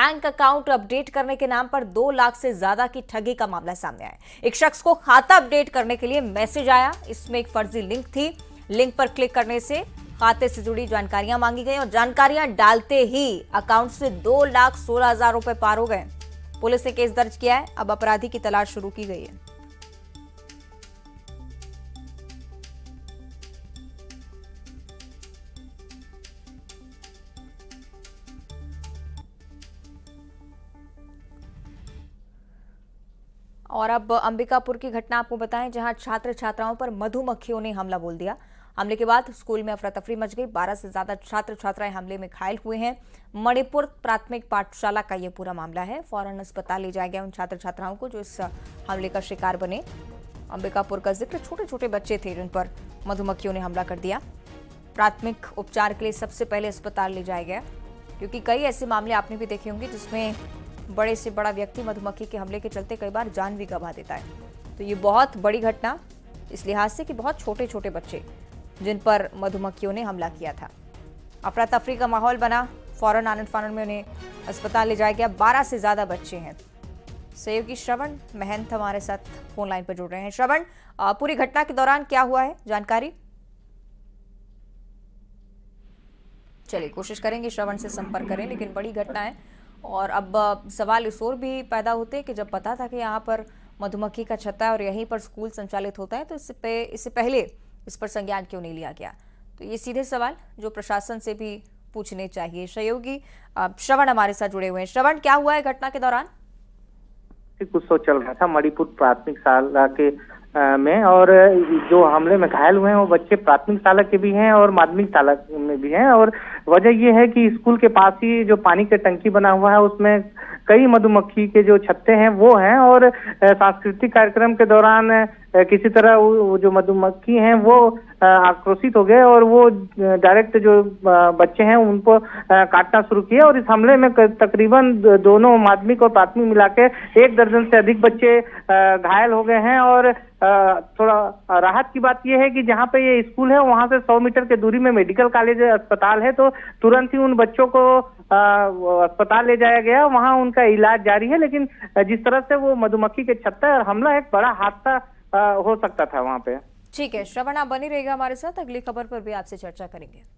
Bank account update करने के नाम पर 2 लाख से ज्यादा की ठगी का मामला सामने आया। एक शख्स को खाता अपडेट करने के लिए मैसेज आया। इसमें एक फर्जी लिंक थी। लिंक पर क्लिक करने से खाते से जुड़ी जानकारियां मांगी गई और जानकारियां डालते ही अकाउंट से 2,16,000 रुपए पार हो गए। पुलिस ने केस दर्ज किया है। अब अपराधी की तलाश शुरू की गई है। और अब अंबिकापुर की घटना आपको बताएं, जहां छात्र छात्राओं पर मधुमक्खियों ने हमला बोल दिया। हमले के बाद स्कूल में अफरा तफरी मच गई। 12 से ज्यादा छात्र छात्राएं हमले में घायल हुए हैं। मणिपुर प्राथमिक पाठशाला का यह पूरा मामला है। फौरन अस्पताल ले जाया गया उन छात्र छात्राओं को जो इस हमले का शिकार बने। अंबिकापुर का जिक्र, छोटे छोटे बच्चे थे जिन पर मधुमक्खियों ने हमला कर दिया। प्राथमिक उपचार के लिए सबसे पहले अस्पताल ले जाया गया, क्योंकि कई ऐसे मामले आपने भी देखे होंगे जिसमें बड़े से बड़ा व्यक्ति मधुमक्खी के हमले के चलते कई बार जान भी गंवा देता है। तो ये बहुत बड़ी घटना इस लिहाज से कि बहुत छोटे छोटे बच्चे जिन पर मधुमक्खियों ने हमला किया था। अफरा तफरी का माहौल बना। फौरन आनंद फानन में उन्हें अस्पताल ले जाया गया। 12 से ज्यादा बच्चे हैं। सहयोगी श्रवण महंत हमारे साथ फोन लाइन पर जुड़ रहे हैं। श्रवण, पूरी घटना के दौरान क्या हुआ है, जानकारी? चलिए कोशिश करेंगे श्रवण से संपर्क करें, लेकिन बड़ी घटना है। और अब सवाल इस ओर भी पैदा होते हैं कि जब पता था कि यहाँ पर मधुमक्खी का छत्ता है और यहीं पर स्कूल संचालित होता है, तो इससे पहले इस पर संज्ञान क्यों नहीं लिया गया? तो ये सीधे सवाल जो प्रशासन से भी पूछने चाहिए। सहयोगी श्रवण हमारे साथ जुड़े हुए हैं। श्रवण, क्या हुआ है घटना के दौरान? कुछ तो चल रहा था मणिपुर प्राथमिक शाला के में, और जो हमले में घायल हुए हैं वो बच्चे प्राथमिक शाला के भी हैं और माध्यमिक शाला में भी हैं। और वजह ये है कि स्कूल के पास ही जो पानी का टंकी बना हुआ है उसमें कई मधुमक्खी के जो छत्ते हैं वो हैं। और सांस्कृतिक कार्यक्रम के दौरान किसी तरह वो जो मधुमक्खी हैं वो आक्रोशित हो गए और वो डायरेक्ट जो बच्चे हैं उनको काटना शुरू किया। और इस हमले में तकरीबन दोनों माध्यमिक और प्राथमिक मिला के 1 दर्जन से अधिक बच्चे घायल हो गए हैं। और थोड़ा राहत की बात यह है कि जहाँ पे ये स्कूल है वहां से 100 मीटर के दूरी में मेडिकल कॉलेज अस्पताल है, तो तुरंत ही उन बच्चों को अस्पताल ले जाया गया। वहां उनका इलाज जारी है। लेकिन जिस तरह से वो मधुमक्खी के छत्ता और हमला, एक बड़ा हादसा हो सकता था वहां पे। ठीक है श्रवण, आप बनी रहेगा हमारे साथ। अगली खबर पर भी आपसे चर्चा करेंगे।